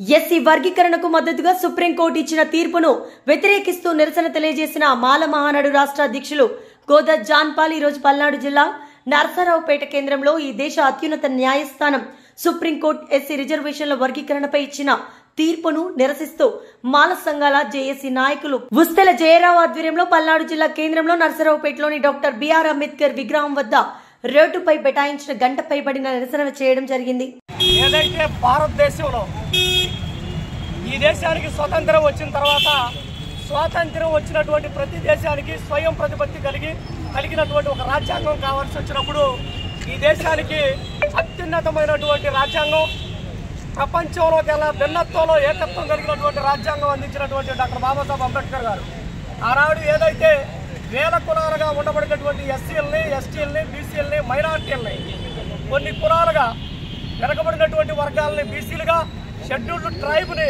SC వర్గీకరణకు మద్దతుగా supreme court ఇచ్చిన తీర్పును వ్యతిరేకిస్తూ నిరసన తెలియజేసిన మాల మహానాడు రాష్ట్ర అధ్యక్షులు గోదా జాన్పాల్ ఈ రోజు పల్నాడు జిల్లా నర్సరావుపేట కేంద్రంలో ఈ దేశ అత్యున్నత న్యాయస్థానం సుప్రీంకోర్టు ఎస్సీ రిజర్వేషన్ల వర్గీకరణపై ఇచ్చిన తీర్పును నిరసిస్తూ మాల సంఘాల జేఏసీ నాయకులు ఉస్తెల జయరావు ఆధ్వర్యంలో పల్నాడు జిల్లా కేంద్రంలో నర్సరావుపేటలోని డాక్టర్ బిఆర్ అంబేద్కర్ విగ్రహం వద్ద రోడ్డుపై బైఠాయించిన గంట పైబడిన నిరసన చేయడం జరిగింది. ఏదైతే భారతదేశంలో ఈ దేశానికి స్వతంత్రం వచ్చిన తర్వాత స్వాతంత్రం వచ్చినటువంటి ప్రతి దేశానికి స్వయం ప్రతిపత్తి కలిగినటువంటి ఒక రాజ్యాంగం కావాల్సి వచ్చినప్పుడు ఈ దేశానికి అత్యున్నతమైనటువంటి రాజ్యాంగం ప్రపంచంలోకెల్లా భిన్నత్వంలో ఏకత్వం కలిగినటువంటి రాజ్యాంగం అందించినటువంటి డాక్టర్ బాబాసాహెబ్ అంబేద్కర్ గారు ఆనాడు ఏదైతే వేల కులాలుగా ఉండబడినటువంటి ఎస్సీలని ఎస్టీలని బీసీలని మైనార్టీలని కొన్ని కులాలుగా వెనకబడినటువంటి వర్గాలని బీసీలుగా షెడ్యూల్డ్ ట్రైబ్ని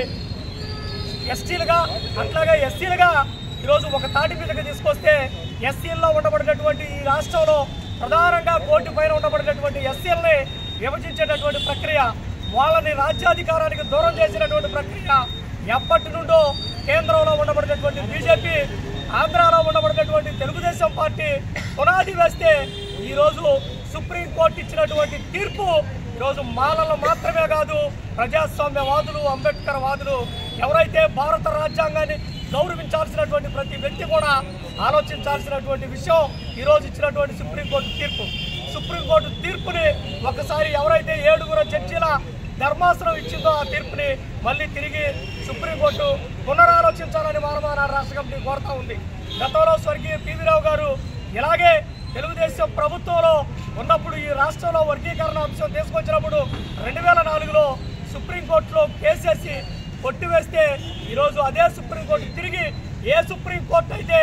ఎస్టీలుగా అట్లాగే ఎస్సీలుగా ఈరోజు ఒక తాటి మీదకి తీసుకొస్తే ఎస్సీల్లో ఉండబడినటువంటి ఈ రాష్ట్రంలో ప్రధానంగా కోటి పైన ఉండబడినటువంటి ఎస్సీలని విభజించేటటువంటి ప్రక్రియ వాళ్ళని రాజ్యాధికారానికి దూరం చేసినటువంటి ప్రక్రియ ఎప్పటి నుండో కేంద్రంలో ఉండబడినటువంటి బీజేపీ ఆంధ్రాలో ఉండబడినటువంటి తెలుగుదేశం పార్టీ పునాది వేస్తే ఈరోజు సుప్రీంకోర్టు ఇచ్చినటువంటి తీర్పు ఈరోజు మాలలు మాత్రమే కాదు ప్రజాస్వామ్యవాదులు అంబేద్కర్ వాదులు ఎవరైతే భారత రాజ్యాంగాన్ని గౌరవించాల్సినటువంటి ప్రతి వ్యక్తి కూడా ఆలోచించాల్సినటువంటి విషయం ఈరోజు ఇచ్చినటువంటి సుప్రీంకోర్టు తీర్పుని ఒకసారి ఎవరైతే 7 జడ్జీల ధర్మాసనం ఇచ్చిందో ఆ తీర్పుని మళ్ళీ తిరిగి సుప్రీంకోర్టు పునరాలోచించాలని మానవనాడు రాష్ట్ర కమిటీ కోరుతా ఉంది. గతంలో స్వర్గీయ పివి రావు గారు ఇలాగే తెలుగుదేశం ప్రభుత్వంలో ఉన్నప్పుడు ఈ రాష్ట్రంలో వర్గీకరణ అంశం తీసుకొచ్చినప్పుడు 2004లో సుప్రీంకోర్టులో కేసేసి కొట్టివేస్తే ఈరోజు అదే సుప్రీంకోర్టు తిరిగి ఏ సుప్రీంకోర్టు అయితే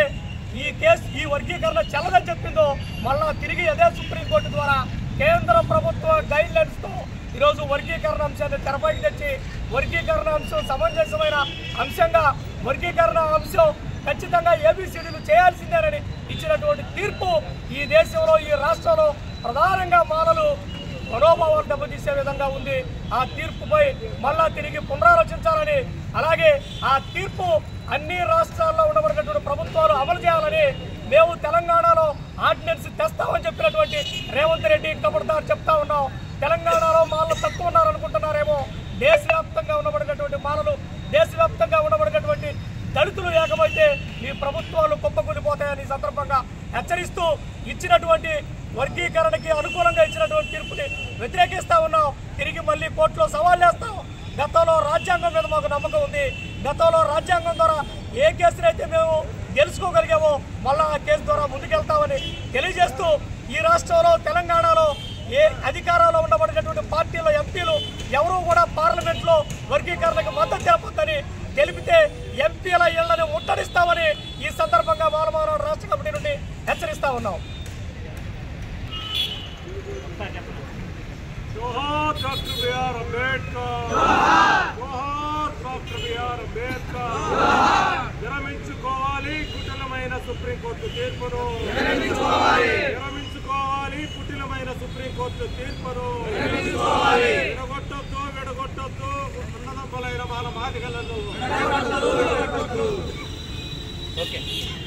ఈ వర్గీకరణ చెల్లదని చెప్పిందో మళ్ళా తిరిగి అదే సుప్రీంకోర్టు ద్వారా కేంద్ర ప్రభుత్వ గైడ్ లైన్స్తో ఈరోజు వర్గీకరణ అంశాన్ని తెరపైకి తెచ్చి వర్గీకరణ అంశం సమంజసమైన అంశంగా వర్గీకరణ అంశం ఖచ్చితంగా ఏబిసిడీలు చేయాల్సిందేనని ఇచ్చినటువంటి తీర్పు ఈ దేశంలో ఈ రాష్ట్రంలో ప్రధానంగా మాలలు మనోభావాలు దెబ్బతీసే విధంగా ఉంది. ఆ తీర్పుపై మళ్ళా తిరిగి పునరాలోచించాలని అలాగే ఆ తీర్పు అన్ని రాష్ట్రాల్లో ఉండబడినటువంటి ప్రభుత్వాలు అమలు చేయాలని మేము తెలంగాణలో ఆర్డినెన్స్ తెస్తామని చెప్పినటువంటి రేవంత్ రెడ్డి కబడ్దార్ చెప్తా ఉన్నాం. తెలంగాణలో మాలలు తక్కువ ఉన్నారనుకుంటున్నారేమో, దేశవ్యాప్తంగా ఉండబడినటువంటి మాలలు దేశవ్యాప్తంగా ఉండబడినటువంటి దళితులు ఏకమైతే ఈ ప్రభుత్వాలు కుప్పకూలిపోతాయని సందర్భంగా హెచ్చరిస్తూ ఇచ్చినటువంటి వర్గీకరణకి అనుకూలంగా ఇచ్చినటువంటి తీర్పుని వ్యతిరేకిస్తా ఉన్నాం. తిరిగి మళ్ళీ కోర్టులో సవాల్ చేస్తాం. గతంలో రాజ్యాంగం మీద మాకు నమ్మకం ఉంది. గతంలో రాజ్యాంగం ద్వారా ఏ కేసునైతే మేము గెలుచుకోగలిగామో మళ్ళా ఆ కేసు ద్వారా ముందుకెళ్తామని తెలియజేస్తూ ఈ రాష్ట్రంలో తెలంగాణలో ఏ అధికారంలో ఉండబడినటువంటి పార్టీలో ఎంపీలు ఎవరూ కూడా పార్లమెంట్లో వర్గీకరణకు మద్దతు తెలపొద్దని తెలిపితే ఎంపీల ఇళ్లను ముట్టడిస్తామని ఈ సందర్భంగా మాల మహానాడు రాష్ట్ర కమిటీ నుండి హెచ్చరిస్తా ఉన్నాం. జోహార్ డాక్టర్ బిఆర్ అంబేద్కర్, జోహార్ డాక్టర్ బిఆర్ అంబేద్కర్. విరమించుకోవాలి కుటిలమైన సుప్రీంకోర్టు తీర్పును, విరమించుకోవాలి కుటిలమైన సుప్రీంకోర్టు తీర్పును. విడగొట్టొద్దు ఉన్నదొక్కలైన వాళ్ళ మాదిగలను.